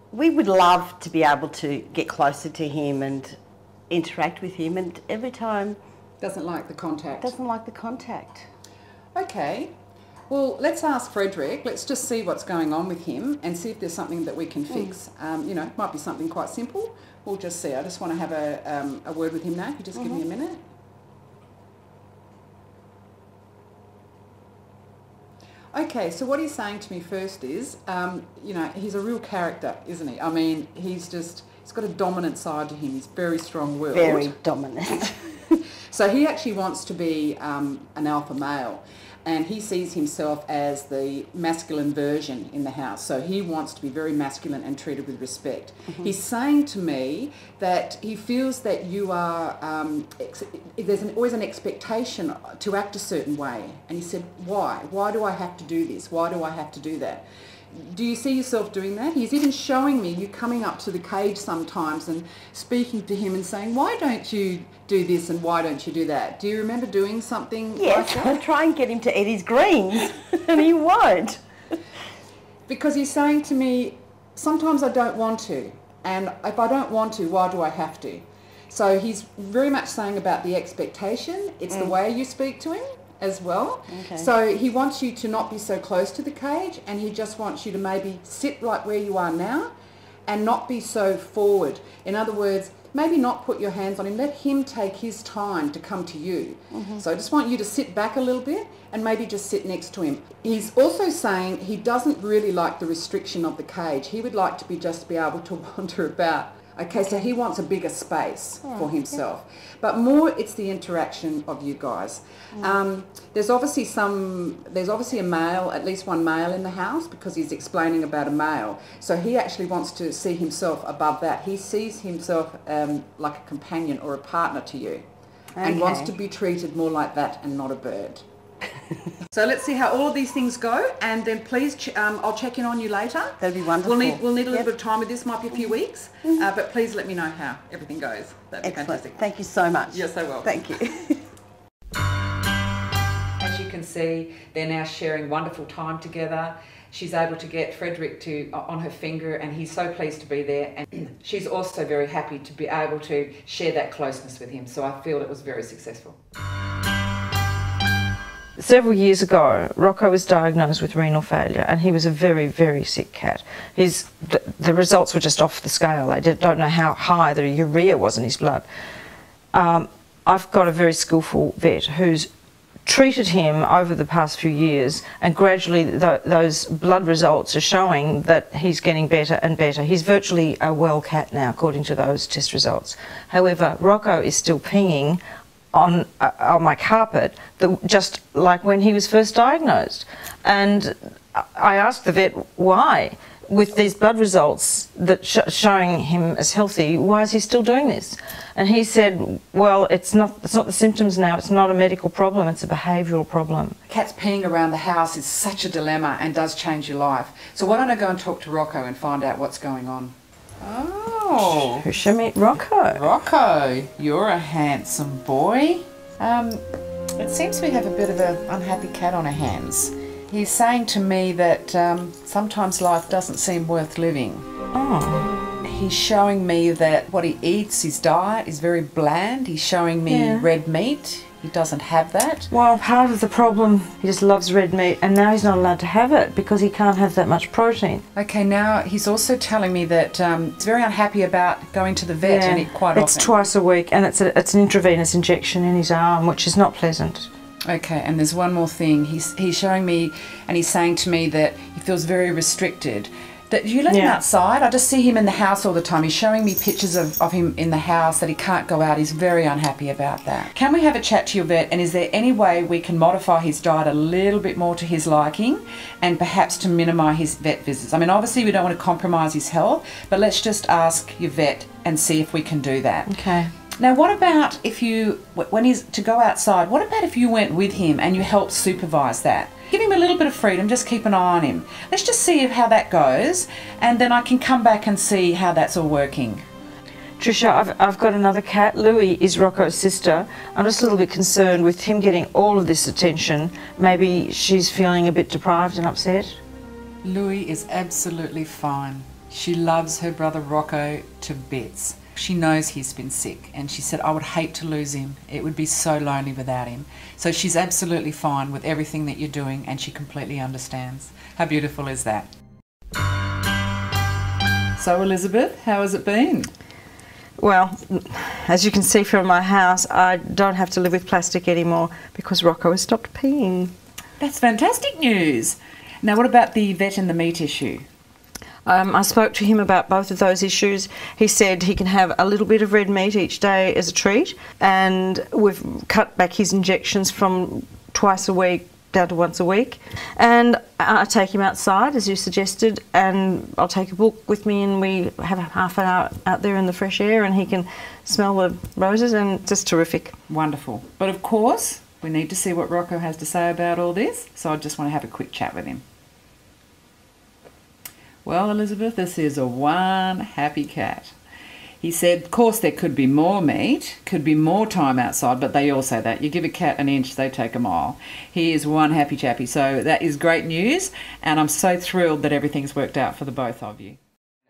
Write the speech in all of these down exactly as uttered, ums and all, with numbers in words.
we would love to be able to get closer to him and interact with him, and every time... Doesn't like the contact. Doesn't like the contact. Okay. Well, let's ask Frederick. Let's just see what's going on with him and see if there's something that we can fix. Mm. Um, you know, it might be something quite simple. We'll just see. I just want to have a, um, a word with him now. If you just mm-hmm. give me a minute. Okay, so what he's saying to me first is, um, you know, he's a real character, isn't he? I mean, he's just, he's got a dominant side to him. He's very strong-willed. Very dominant. So he actually wants to be um, an alpha male, and he sees himself as the masculine version in the house. So he wants to be very masculine and treated with respect. Mm-hmm. He's saying to me that he feels that you are, um, ex- there's an, always an expectation to act a certain way. And he said, why? Why do I have to do this? Why do I have to do that? Do you see yourself doing that? He's even showing me you coming up to the cage sometimes and speaking to him and saying, why don't you do this and why don't you do that? Do you remember doing something yes, like that? I try and get him to eat his greens and he won't. Because he's saying to me, sometimes I don't want to, and if I don't want to, why do I have to? So he's very much saying about the expectation. It's mm. the way you speak to him as well. Okay. So he wants you to not be so close to the cage, and he just wants you to maybe sit like where you are now and not be so forward. In other words, maybe not put your hands on him. Let him take his time to come to you. Mm-hmm. So I just want you to sit back a little bit and maybe just sit next to him. He's also saying he doesn't really like the restriction of the cage. He would like to be just be able to wander about. Okay, so he wants a bigger space oh, for himself. Yeah. But more it's the interaction of you guys. Mm. Um, there's obviously some, there's obviously a male, at least one male in the house, because he's explaining about a male. So he actually wants to see himself above that. He sees himself um, like a companion or a partner to you. Okay. And wants to be treated more like that and not a bird. So let's see how all of these things go, and then please, ch- um, I'll check in on you later. That'd be wonderful. We'll need, we'll need a little yep. bit of time with this, might be a few weeks, mm-hmm. uh, but please let me know how everything goes. That'd be Excellent. fantastic. Thank you so much. You're so welcome. Thank you. As you can see, they're now sharing wonderful time together. She's able to get Frederick to uh, on her finger, and he's so pleased to be there, and she's also very happy to be able to share that closeness with him, so I feel it was very successful. Several years ago, Rocco was diagnosed with renal failure, and he was a very, very sick cat. His, the, the results were just off the scale. They did, don't know how high the urea was in his blood. Um, I've got a very skillful vet who's treated him over the past few years, and gradually th those blood results are showing that he's getting better and better. He's virtually a well cat now, according to those test results. However, Rocco is still peeing on uh, on my carpet, the, just like when he was first diagnosed. And I asked the vet why, with these blood results that sh showing him as healthy, why is he still doing this? And he said, well, it's not it's not the symptoms now, it's not a medical problem, it's a behavioural problem. Cats peeing around the house is such a dilemma and does change your life. So why don't I go and talk to Rocco and find out what's going on? Oh, who shall meet Rocco? Rocco, you're a handsome boy. Um, it seems we have a bit of an unhappy cat on our hands. He's saying to me that um, sometimes life doesn't seem worth living. Oh. He's showing me that what he eats, his diet, is very bland. He's showing me yeah. red meat. He doesn't have that. Well, part of the problem, he just loves red meat, and now he's not allowed to have it because he can't have that much protein. Okay, now he's also telling me that um, he's very unhappy about going to the vet yeah, and it quite it's often. It's twice a week, and it's, a, it's an intravenous injection in his arm, which is not pleasant. Okay, and there's one more thing. He's, he's showing me, and he's saying to me that he feels very restricted. That you let yeah. him outside. I just see him in the house all the time. He's showing me pictures of, of him in the house, that he can't go out. He's very unhappy about that. Can we have a chat to your vet, and is there any way we can modify his diet a little bit more to his liking, and perhaps to minimise his vet visits? I mean, obviously we don't want to compromise his health, but let's just ask your vet and see if we can do that. Okay. Now, what about if you, when he's to go outside, what about if you went with him and you helped supervise that? Give him a little bit of freedom, just keep an eye on him. Let's just see how that goes, and then I can come back and see how that's all working. Trisha, I've, I've got another cat. Louie is Rocco's sister. I'm just a little bit concerned with him getting all of this attention. Maybe she's feeling a bit deprived and upset. Louie is absolutely fine. She loves her brother Rocco to bits. She knows he's been sick, and she said, I would hate to lose him. It would be so lonely without him. So she's absolutely fine with everything that you're doing, and she completely understands. How beautiful is that? So Elizabeth, how has it been? Well, as you can see from my house, I don't have to live with plastic anymore because Rocco has stopped peeing. That's fantastic news. Now, what about the vet and the meat issue? Um, I spoke to him about both of those issues. He said he can have a little bit of red meat each day as a treat, and we've cut back his injections from twice a week down to once a week. And I take him outside, as you suggested, and I'll take a book with me, and we have a half an hour out there in the fresh air, and he can smell the roses, and it's just terrific. Wonderful. But of course, we need to see what Rocco has to say about all this, so I just want to have a quick chat with him. Well, Elizabeth, this is a one happy cat. He said, of course, there could be more meat, could be more time outside, but they all say that. You give a cat an inch, they take a mile. He is one happy chappy. So that is great news, and I'm so thrilled that everything's worked out for the both of you.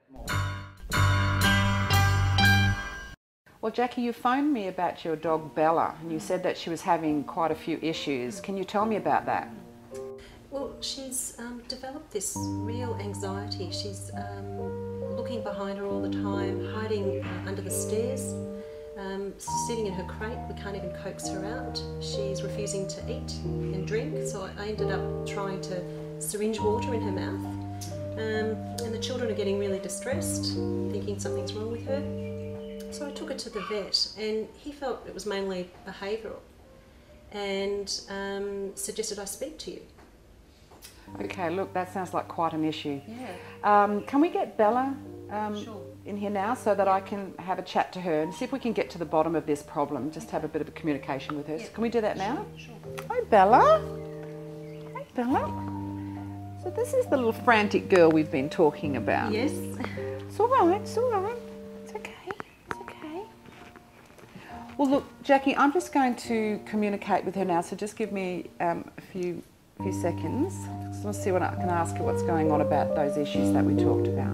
Well, Jackie, you phoned me about your dog Bella, and you said that she was having quite a few issues. Can you tell me about that? Well, she's um, developed this real anxiety. She's um, looking behind her all the time, hiding uh, under the stairs, um, sitting in her crate. We can't even coax her out. She's refusing to eat and drink, so I ended up trying to syringe water in her mouth. Um, and the children are getting really distressed, thinking something's wrong with her. So I took her to the vet, and he felt it was mainly behavioural, and um, suggested I speak to you. Okay, look, that sounds like quite an issue. Yeah. Um, can we get Bella um, Sure. in here now so that I can have a chat to her and see if we can get to the bottom of this problem, just have a bit of a communication with her. Yeah. Can we do that now? Sure. Hi, Bella. Hi, Bella. So this is the little frantic girl we've been talking about. Yes. It's all right, it's all right. It's okay, it's okay. Well, look, Jackie, I'm just going to communicate with her now, so just give me um, a few few seconds. Just want to see what I can ask her what's going on about those issues that we talked about.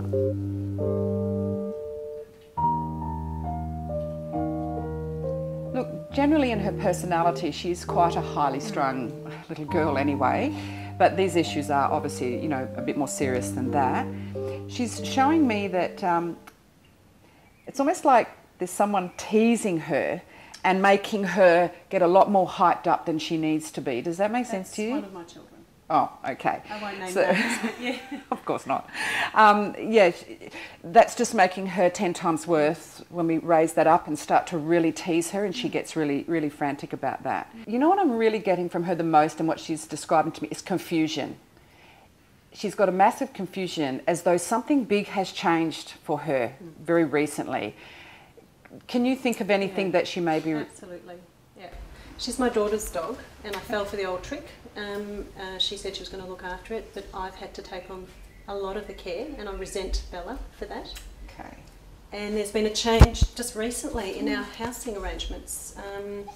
Look, generally in her personality, she's quite a highly strung little girl anyway, but these issues are obviously, you know, a bit more serious than that. She's showing me that um, it's almost like there's someone teasing her and making her get a lot more hyped up than she needs to be. Does that make sense to you? That's one of my children. Oh, okay. I won't name so, names, but yeah. Of course not. Um, yeah, that's just making her ten times worse when we raise that up and start to really tease her, and she gets really, really frantic about that. You know what I'm really getting from her the most, and what she's describing to me, is confusion. She's got a massive confusion, as though something big has changed for her very recently. Can you think of anything yeah. that she may be... Absolutely, yeah. She's my daughter's dog, and I fell for the old trick. Um, uh, she said she was going to look after it, but I've had to take on a lot of the care, and I resent Bella for that. Okay. And there's been a change just recently in our housing arrangements, um,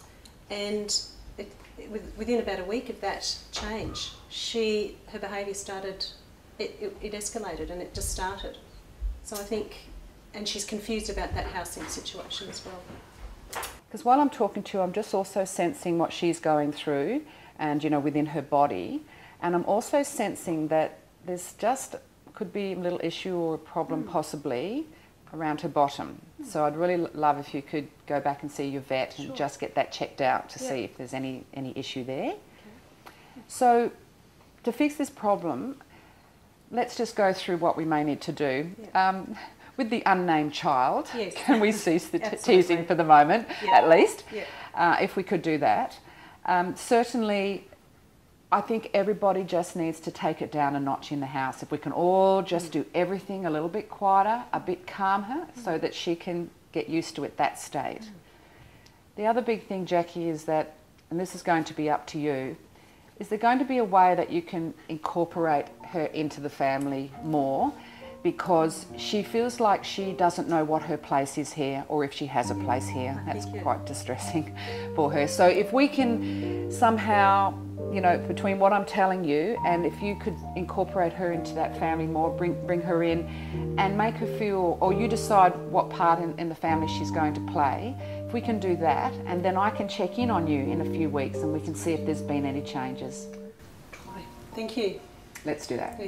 and it, it, within about a week of that change, she her behaviour started, it, it, it escalated, and it just started. So I think... And she's confused about that housing situation as well. Because while I'm talking to you, I'm just also sensing what she's going through, and you know, within her body, and I'm also sensing that there's just could be a little issue or a problem mm. possibly around her bottom. Mm. So I'd really love if you could go back and see your vet sure. and just get that checked out to yeah. see if there's any any issue there. Okay. So to fix this problem, let's just go through what we may need to do. Yeah. Um, With the unnamed child, yes. can we cease the t teasing for the moment, yeah. at least, yeah. uh, if we could do that. Um, certainly, I think everybody just needs to take it down a notch in the house. If we can all just mm. do everything a little bit quieter, a bit calmer, mm. so that she can get used to it that state. Mm. The other big thing, Jackie, is that, and this is going to be up to you, is there going to be a way that you can incorporate her into the family more? Because she feels like she doesn't know what her place is here, or if she has a place here. That's quite distressing for her. So if we can somehow you know, between what I'm telling you, and if you could incorporate her into that family more, bring bring her in and make her feel, or you decide what part in, in the family she's going to play, if we can do that, and then I can check in on you in a few weeks and we can see if there's been any changes. Thank you. Let's do that. Great.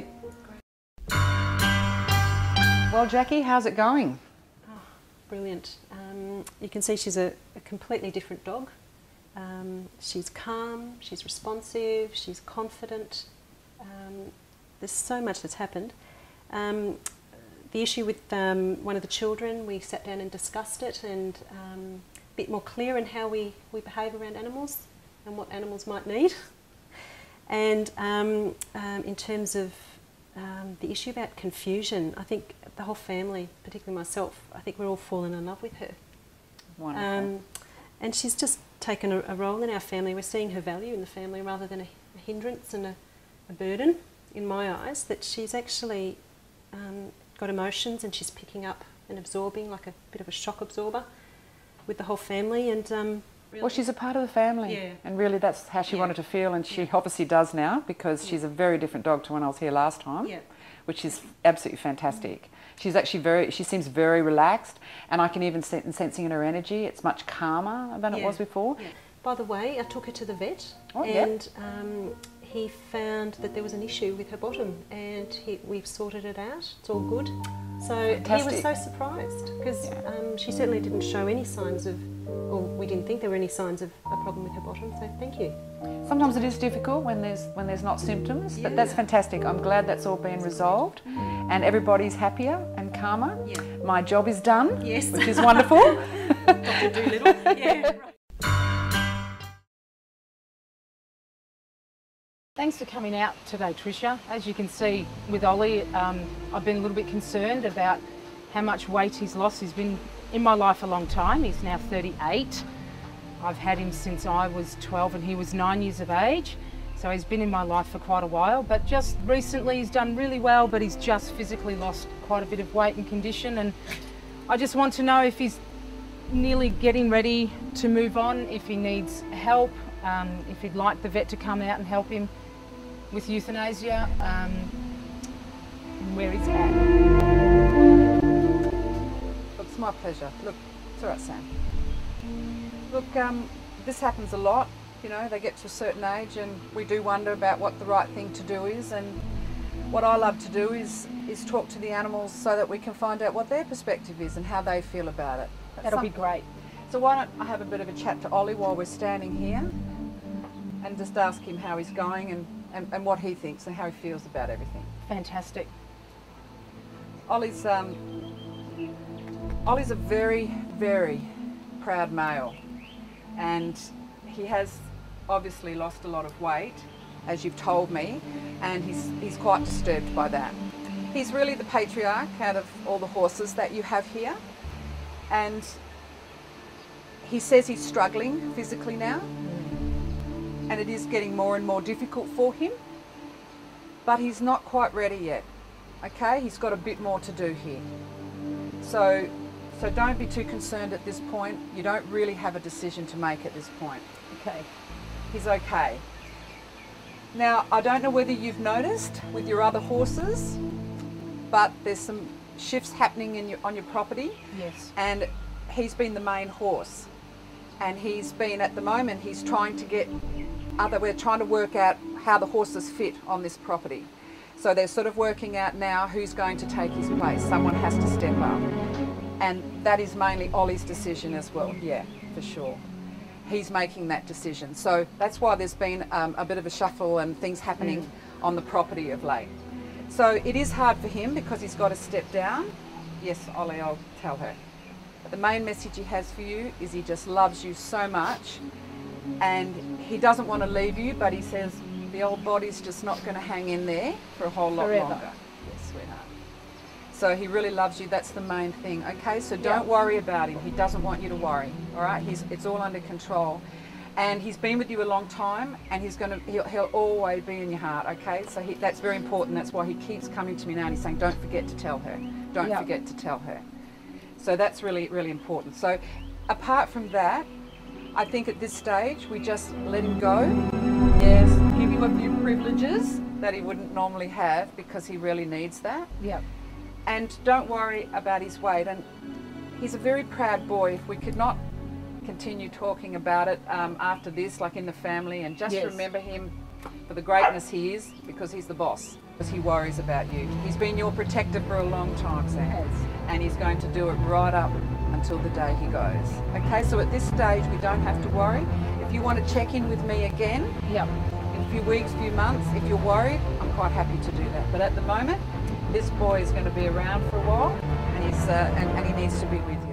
Well, Jackie, how's it going? Oh, brilliant. Um, you can see she's a, a completely different dog. Um, she's calm, she's responsive, she's confident. Um, there's so much that's happened. Um, the issue with um, one of the children, we sat down and discussed it, and um, a bit more clear in how we, we behave around animals and what animals might need. And um, um, in terms of um, the issue about confusion, I think the whole family, particularly myself, I think we're all fallen in love with her. Wonderful. Um, and she's just taken a, a role in our family. We're seeing her value in the family rather than a, a hindrance and a, a burden, in my eyes, that she's actually um, got emotions and she's picking up and absorbing like a bit of a shock absorber with the whole family. And um, really, well, she's a part of the family, yeah. and really that's how she Yeah. wanted to feel, and she obviously does now, because Yeah. she's a very different dog to when I was here last time, Yeah. which is absolutely fantastic. She's actually very, she seems very relaxed, and I can even sense in sensing in her energy, it's much calmer than it Yeah. was before. Yeah. By the way, I took her to the vet, Oh, yeah. and um, he found that there was an issue with her bottom, and he, we've sorted it out. It's all good. So he was Fantastic. so surprised, because Yeah. um, she certainly didn't show any signs of, or we didn't think there were any signs of a problem with her bottom. So thank you. Sometimes it is difficult when there's when there's not symptoms, but that's Yeah. fantastic. I'm glad that's all been resolved, and everybody's happier and calmer. Yeah. My job is done, Yes. which is wonderful. Doctor Doolittle. Yeah. Thanks for coming out today, Tricia. As you can see with Ollie, um, I've been a little bit concerned about how much weight he's lost. He's been in my life a long time. He's now thirty-eight. I've had him since I was twelve and he was nine years of age. So he's been in my life for quite a while, but just recently he's done really well, but he's just physically lost quite a bit of weight and condition. And I just want to know if he's nearly getting ready to move on, if he needs help, um, if he'd like the vet to come out and help him with euthanasia, um, and where he's at. Look, it's my pleasure. Look, it's all right, Sam. Look, um, this happens a lot. You know, they get to a certain age and we do wonder about what the right thing to do is, and what I love to do is is talk to the animals so that we can find out what their perspective is and how they feel about it. That's That'll be something. great. So why don't I have a bit of a chat to Ollie while we're standing here, and just ask him how he's going and, and, and what he thinks and how he feels about everything. Fantastic. Ollie's um, Ollie's a very, very proud male, and he has obviously lost a lot of weight, as you've told me, and he's he's quite disturbed by that. He's really the patriarch out of all the horses that you have here, and he says he's struggling physically now, and it is getting more and more difficult for him, but he's not quite ready yet. Okay, he's got a bit more to do here. So, so don't be too concerned at this point. You don't really have a decision to make at this point. Okay. He's okay. Now, I don't know whether you've noticed with your other horses, but there's some shifts happening in your, on your property, Yes. and he's been the main horse. And he's been, at the moment, he's trying to get other, we're trying to work out how the horses fit on this property. So they're sort of working out now who's going to take his place. Someone has to step up. And that is mainly Ollie's decision as well, yeah, for sure. He's making that decision. So that's why there's been um, a bit of a shuffle and things happening mm. on the property of late. So it is hard for him because he's got to step down. Yes, Ollie, I'll tell her. But the main message he has for you is he just loves you so much, and he doesn't want to leave you, but he says the old body's just not going to hang in there for a whole lot Forever. longer. Yes, sweetheart. So he really loves you, that's the main thing, okay? So don't yeah. worry about him, he doesn't want you to worry, all right? He's, it's all under control. And he's been with you a long time, and he's gonna, he'll, he'll always be in your heart, okay? So he, that's very important, that's why he keeps coming to me now and he's saying, don't forget to tell her, don't yeah. forget to tell her. So that's really, really important. So apart from that, I think at this stage, we just let him go. Yes. give you a few privileges that he wouldn't normally have because he really needs that. Yep. And don't worry about his weight. And he's a very proud boy. If we could not continue talking about it um, after this, like in the family, and just Yes. remember him for the greatness he is, because he's the boss, because he worries about you. He's been your protector for a long time, Sam, Yes. and he's going to do it right up until the day he goes. Okay, so at this stage we don't have to worry. If you want to check in with me again Yep. in a few weeks, few months, if you're worried, I'm quite happy to do that. But at the moment, this boy is going to be around for a while, and he's uh, and, and he needs to be with you.